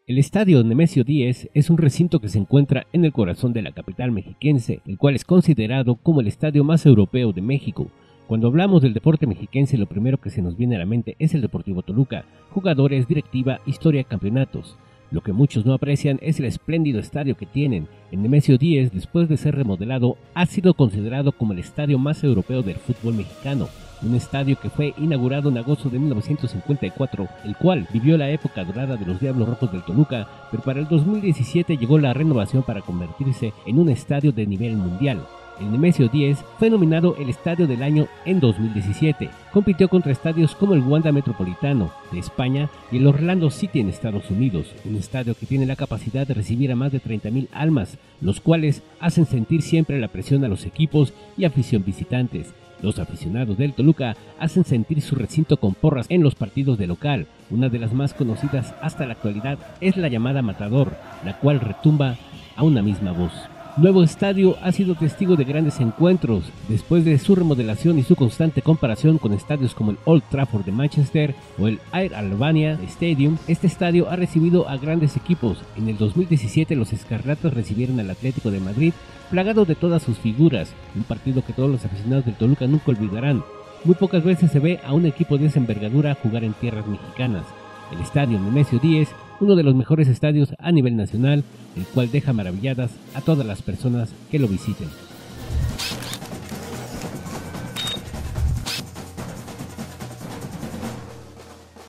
El estadio Nemesio 10 es un recinto que se encuentra en el corazón de la capital mexiquense, el cual es considerado como el estadio más europeo de México. Cuando hablamos del deporte mexiquense, lo primero que se nos viene a la mente es el Deportivo Toluca, jugadores, directiva, historia, campeonatos. Lo que muchos no aprecian es el espléndido estadio que tienen. El Nemesio 10, después de ser remodelado, ha sido considerado como el estadio más europeo del fútbol mexicano. Un estadio que fue inaugurado en agosto de 1954, el cual vivió la época dorada de los Diablos Rojos del Toluca, pero para el 2017 llegó la renovación para convertirse en un estadio de nivel mundial. El Nemesio 10 fue nominado el Estadio del Año en 2017. Compitió contra estadios como el Wanda Metropolitano de España y el Orlando City en Estados Unidos, un estadio que tiene la capacidad de recibir a más de 30,000 almas, los cuales hacen sentir siempre la presión a los equipos y afición visitantes. Los aficionados del Toluca hacen sentir su recinto con porras en los partidos de local. Una de las más conocidas hasta la actualidad es la llamada Matador, la cual retumba a una misma voz. Nuevo estadio ha sido testigo de grandes encuentros. Después de su remodelación y su constante comparación con estadios como el Old Trafford de Manchester o el Air Albania Stadium, este estadio ha recibido a grandes equipos. En el 2017 los Escarlatas recibieron al Atlético de Madrid, plagado de todas sus figuras, un partido que todos los aficionados del Toluca nunca olvidarán. Muy pocas veces se ve a un equipo de esa envergadura jugar en tierras mexicanas. El estadio Nemesio 10, uno de los mejores estadios a nivel nacional, el cual deja maravilladas a todas las personas que lo visiten.